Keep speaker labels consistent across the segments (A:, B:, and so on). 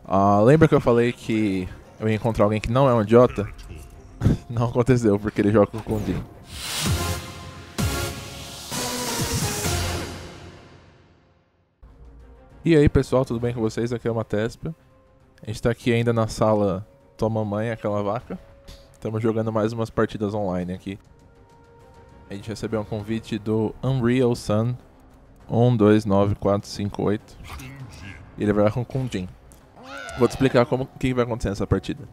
A: Lembra que eu falei que eu ia encontrar alguém que não é um idiota? Não aconteceu, porque ele joga com o Jhin. E aí pessoal, tudo bem com vocês? Aqui é o Matespio. A gente tá aqui ainda na sala Tua Mamãe, aquela vaca. Estamos jogando mais umas partidas online aqui. A gente recebeu um convite do Unreal Sun 129458. E ele vai com o Jhin. Vou te explicar o que vai acontecer nessa partida.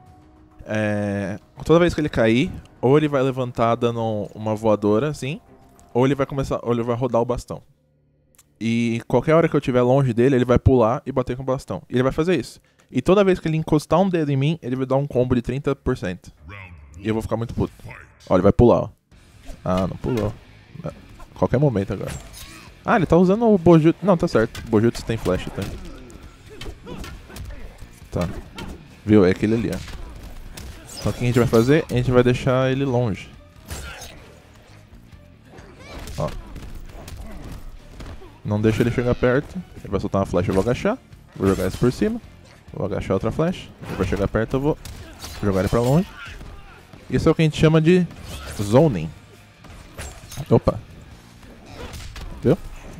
A: Toda vez que ele cair, ou ele vai levantar dando uma voadora assim, ou ele vai rodar o bastão. E qualquer hora que eu estiver longe dele, ele vai pular e bater com o bastão. E ele vai fazer isso. E toda vez que ele encostar um dedo em mim, ele vai dar um combo de 30%. E eu vou ficar muito puto. Ó, ele vai pular, ó. Ah, não pulou. Qualquer momento agora. Ah, ele tá usando o Bojutsu. Não, tá certo. O Bojutsu tem flash, tá? Tá. Viu? É aquele ali, ó. Então o que a gente vai fazer? A gente vai deixar ele longe. Ó. Não deixa ele chegar perto. Ele vai soltar uma flecha, eu vou agachar. Vou jogar essa por cima. Vou agachar outra flecha. Ele vai chegar perto, eu vou jogar ele pra longe. Isso é o que a gente chama de zoning. Opa. Viu?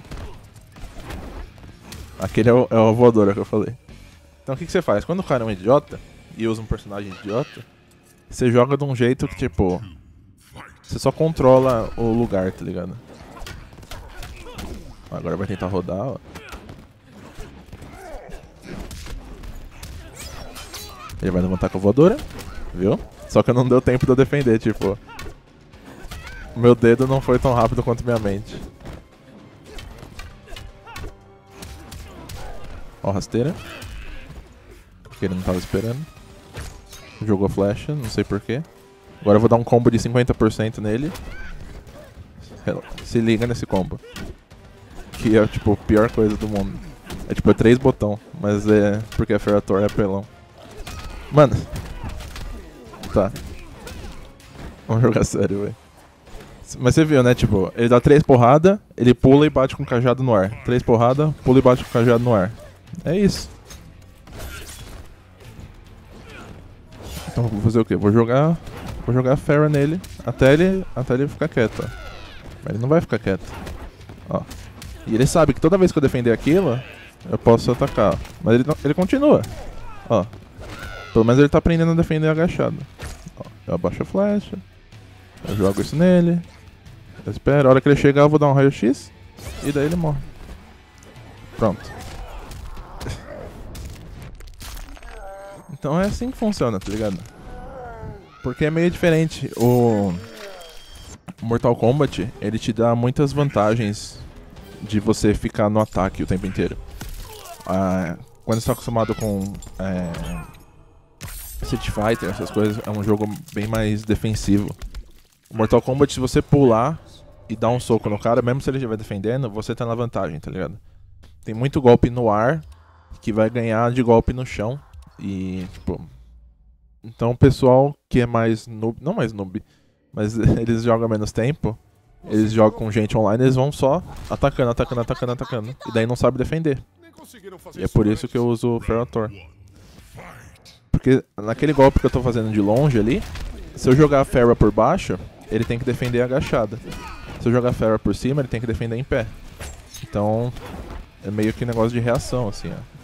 A: Aquele é o voador que eu falei. Então o que você faz? Quando o cara é um idiota e usa um personagem idiota, você joga de um jeito que, tipo, você só controla o lugar, tá ligado? Agora vai tentar rodar, ó. Ele vai levantar com a voadora, viu? Só que não deu tempo de eu defender, tipo. Meu dedo não foi tão rápido quanto minha mente. Ó, rasteira. Porque ele não tava esperando. Jogou flecha, não sei porquê. Agora eu vou dar um combo de 50% nele. Se liga nesse combo. Que é, tipo, a pior coisa do mundo. É tipo, 3 botão. Mas é porque a Ferrator é apelão. Mano. Tá. Vamos jogar sério, velho. Mas você viu, né? Tipo, ele dá 3 porradas, ele pula e bate com o cajado no ar. 3 porradas, pula e bate com o cajado no ar. É isso. Então vou fazer o quê? Vou jogar a Pharah nele até ele ficar quieto, ó. Mas ele não vai ficar quieto. Ó. E ele sabe que toda vez que eu defender aquilo, eu posso atacar, ó. Mas ele continua. Ó. Pelo menos ele tá aprendendo a defender agachado. Ó. Eu abaixo a flecha. Eu jogo isso nele. Eu espero. A hora que ele chegar eu vou dar um raio-x. E daí ele morre. Pronto. Então é assim que funciona, tá ligado? Porque é meio diferente. O Mortal Kombat, ele te dá muitas vantagens de você ficar no ataque o tempo inteiro. Quando você tá acostumado com Street Fighter, essas coisas, é um jogo bem mais defensivo. O Mortal Kombat, se você pular e dar um soco no cara, mesmo se ele estiver defendendo, você tá na vantagem, tá ligado? Tem muito golpe no ar que vai ganhar de golpe no chão. E, tipo... Então o pessoal que é mais noob... Não mais noob, mas eles jogam menos tempo. Eles jogam com gente online, eles vão só atacando. E daí não sabe defender. E é por isso que eu uso o Ferrator. Porque naquele golpe que eu tô fazendo de longe ali, se eu jogar a Pharah por baixo, ele tem que defender agachada. Se eu jogar a Pharah por cima, ele tem que defender em pé. Então é meio que um negócio de reação, assim, ó.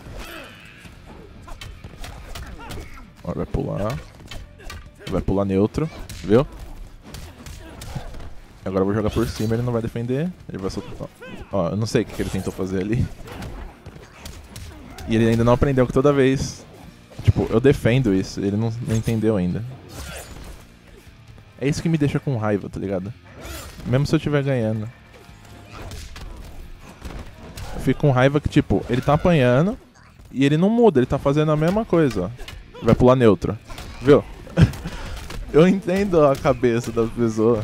A: Vai pular. Vai pular neutro, viu? Agora eu vou jogar por cima, ele não vai defender. Ele vai soltar. Ó, eu não sei o que ele tentou fazer ali. E ele ainda não aprendeu que toda vez... Tipo, eu defendo isso, ele não entendeu ainda. É isso que me deixa com raiva, tá ligado? Mesmo se eu estiver ganhando. Eu fico com raiva que, tipo, ele tá apanhando e ele não muda, ele tá fazendo a mesma coisa, ó. Vai pular neutro. Viu? Eu entendo a cabeça das pessoas.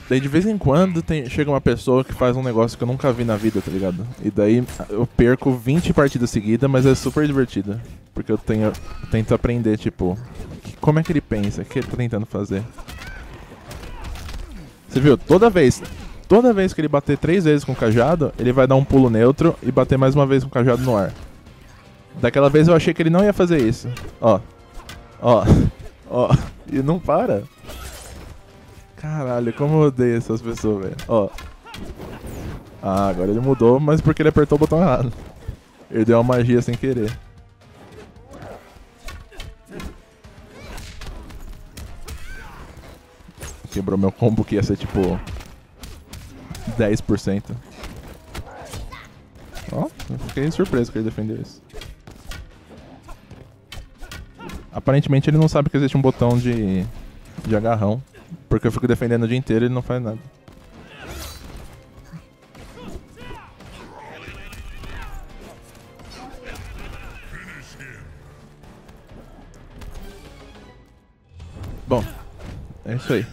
A: Daí de vez em quando chega uma pessoa que faz um negócio que eu nunca vi na vida, tá ligado? E daí eu perco 20 partidas seguidas, mas é super divertido. Porque eu tento aprender, tipo, como é que ele pensa, o que ele tá tentando fazer. Você viu? Toda vez que ele bater 3 vezes com o cajado, ele vai dar um pulo neutro e bater mais uma vez com o cajado no ar. Daquela vez eu achei que ele não ia fazer isso. Ó. Ó. Ó. E não para. Caralho, como eu odeio essas pessoas, velho. Ó. Ah, agora ele mudou, mas porque ele apertou o botão errado. Ele deu uma magia sem querer. Quebrou meu combo que ia ser tipo 10%. Ó, eu fiquei surpreso que ele defendeu isso. Aparentemente ele não sabe que existe um botão de agarrão. Porque eu fico defendendo o dia inteiro e ele não faz nada. Bom, é isso aí.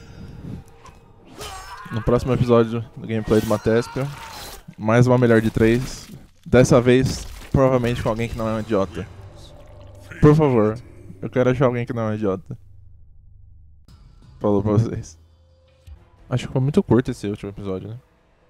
A: No próximo episódio do gameplay do Matespia, mais uma melhor de 3. Dessa vez, provavelmente com alguém que não é um idiota. Por favor, eu quero achar alguém que não é um idiota. Falou pra vocês. Acho que foi muito curto esse último episódio, né?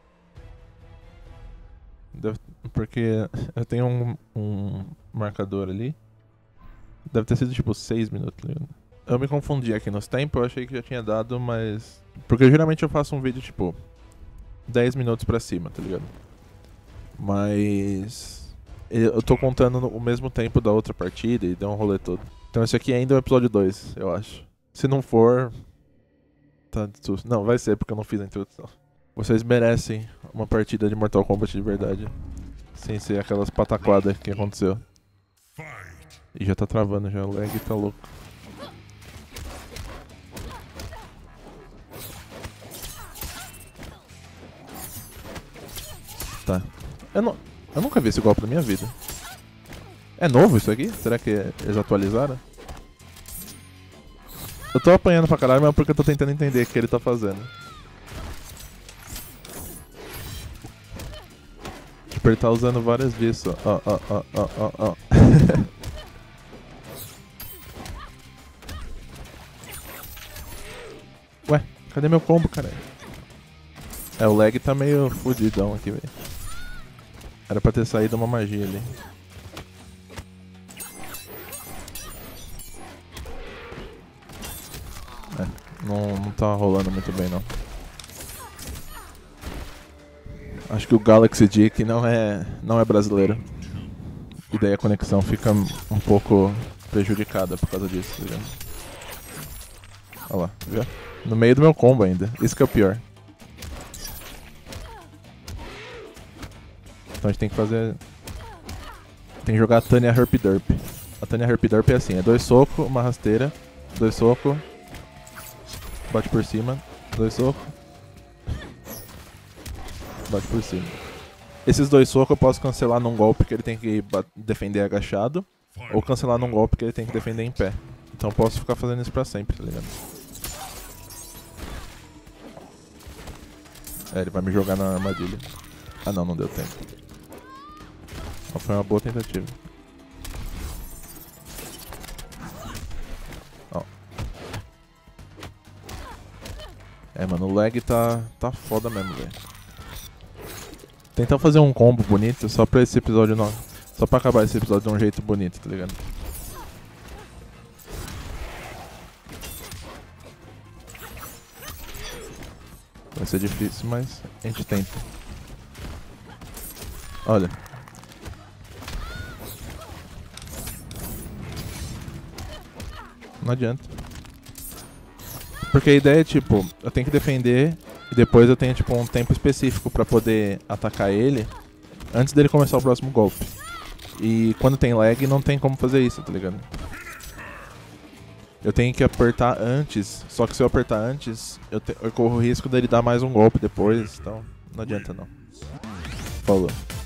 A: Porque eu tenho um marcador ali. Deve ter sido tipo 6 minutos, tá ligado? Eu me confundi aqui nos tempos, eu achei que já tinha dado, mas... Porque geralmente eu faço um vídeo tipo 10 minutos pra cima, tá ligado? Mas... eu tô contando o mesmo tempo da outra partida e deu um rolê todo. Então esse aqui ainda é o episódio 2, eu acho. Se não for... Tá, não, vai ser porque eu não fiz a introdução. Vocês merecem uma partida de Mortal Kombat de verdade. Sem ser aquelas pataquadas que aconteceu. E já tá travando já, o lag tá louco. Tá. Eu nunca vi esse golpe na minha vida. É novo isso aqui? Será que eles atualizaram? Eu tô apanhando pra caralho, mas é porque eu tô tentando entender o que ele tá fazendo. Tipo, ele tá usando várias vezes só. Ó. Ué, cadê meu combo, caralho? É, o lag tá meio fudidão aqui, velho. Era pra ter saído uma magia ali. Não tá rolando muito bem, não. Acho que o Galaxy D aqui não é brasileiro. E daí a conexão fica um pouco prejudicada por causa disso, tá ligado? Olha lá, viu? No meio do meu combo ainda. Isso que é o pior. Então a gente tem que fazer... Tem que jogar a Tanya Herp Derp. A Tanya Herp Derp é assim, é 2 socos, uma rasteira, 2 socos, bate por cima, 2 socos, bate por cima. Esses 2 socos eu posso cancelar num golpe que ele tem que defender agachado, ou cancelar num golpe que ele tem que defender em pé. Então eu posso ficar fazendo isso pra sempre, tá ligado? É, ele vai me jogar na armadilha. Ah não, não deu tempo. Mas foi uma boa tentativa. Ó. É, mano, o lag tá foda mesmo, velho. Tentar fazer um combo bonito só pra esse episódio não. Só pra acabar esse episódio de um jeito bonito, tá ligado? Vai ser difícil, mas a gente tenta. Olha. Não adianta. Porque a ideia é tipo, eu tenho que defender e depois eu tenho tipo um tempo específico pra poder atacar ele antes dele começar o próximo golpe. E quando tem lag não tem como fazer isso, tá ligado? Eu tenho que apertar antes, só que se eu apertar antes, eu corro o risco dele dar mais um golpe depois, então não adianta não. Falou.